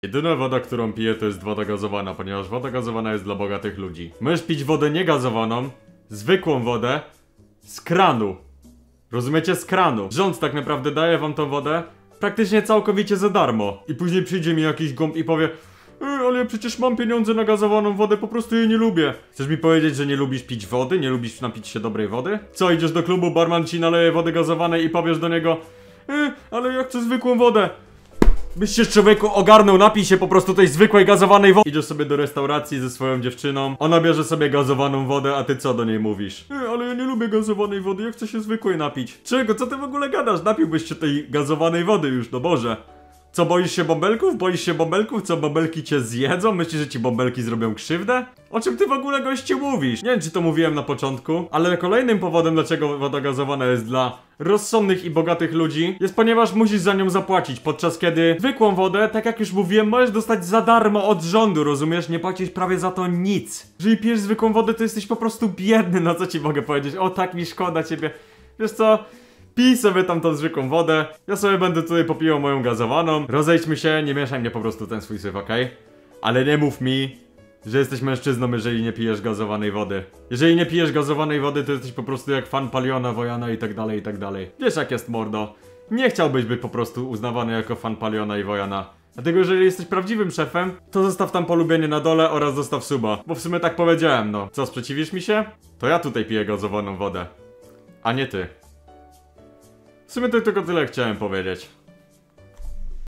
Jedyna woda, którą piję, to jest woda gazowana, ponieważ woda gazowana jest dla bogatych ludzi. Możesz pić wodę niegazowaną, zwykłą wodę, z kranu. Rozumiecie? Z kranu. Rząd tak naprawdę daje wam tą wodę praktycznie całkowicie za darmo. I później przyjdzie mi jakiś gąb i powie: ale ja przecież mam pieniądze na gazowaną wodę, po prostu jej nie lubię. Chcesz mi powiedzieć, że nie lubisz pić wody? Nie lubisz napić się dobrej wody? Co, idziesz do klubu, barman ci naleje wody gazowanej i powiesz do niego: ale ja chcę zwykłą wodę. Byś się, człowieku, ogarnął, napij się po prostu tej zwykłej gazowanej wody. Idziesz sobie do restauracji ze swoją dziewczyną, ona bierze sobie gazowaną wodę, a ty co do niej mówisz? Ale ja nie lubię gazowanej wody, ja chcę się zwykłej napić. Czego? Co ty w ogóle gadasz? Napiłbyś się tej gazowanej wody już, no Boże. Co, boisz się bąbelków? Boisz się bąbelków? Co, bąbelki cię zjedzą? Myślisz, że ci bąbelki zrobią krzywdę? O czym ty w ogóle, gościu, mówisz? Nie wiem, czy to mówiłem na początku, ale kolejnym powodem, dlaczego woda gazowana jest dla rozsądnych i bogatych ludzi, jest ponieważ musisz za nią zapłacić, podczas kiedy zwykłą wodę, tak jak już mówiłem, możesz dostać za darmo od rządu, rozumiesz? Nie płacisz prawie za to nic. Jeżeli pijesz zwykłą wodę, to jesteś po prostu biedny, no co ci mogę powiedzieć? O, tak mi szkoda ciebie. Wiesz co? Pij sobie tam tą zwykłą wodę, ja sobie będę tutaj popijał moją gazowaną. Rozejdźmy się, nie mieszaj mnie po prostu ten swój syf, okej? Ale nie mów mi, że jesteś mężczyzną, jeżeli nie pijesz gazowanej wody. Jeżeli nie pijesz gazowanej wody, to jesteś po prostu jak fan Paliona, Wojana i tak dalej, i tak dalej. Wiesz jak jest, mordo. Nie chciałbyś być po prostu uznawany jako fan Paliona i Wojana. Dlatego jeżeli jesteś prawdziwym szefem, to zostaw tam polubienie na dole oraz zostaw suba. Bo w sumie tak powiedziałem, no. Co, sprzeciwisz mi się? To ja tutaj piję gazowaną wodę. A nie ty. W sumie to tylko tyle chciałem powiedzieć.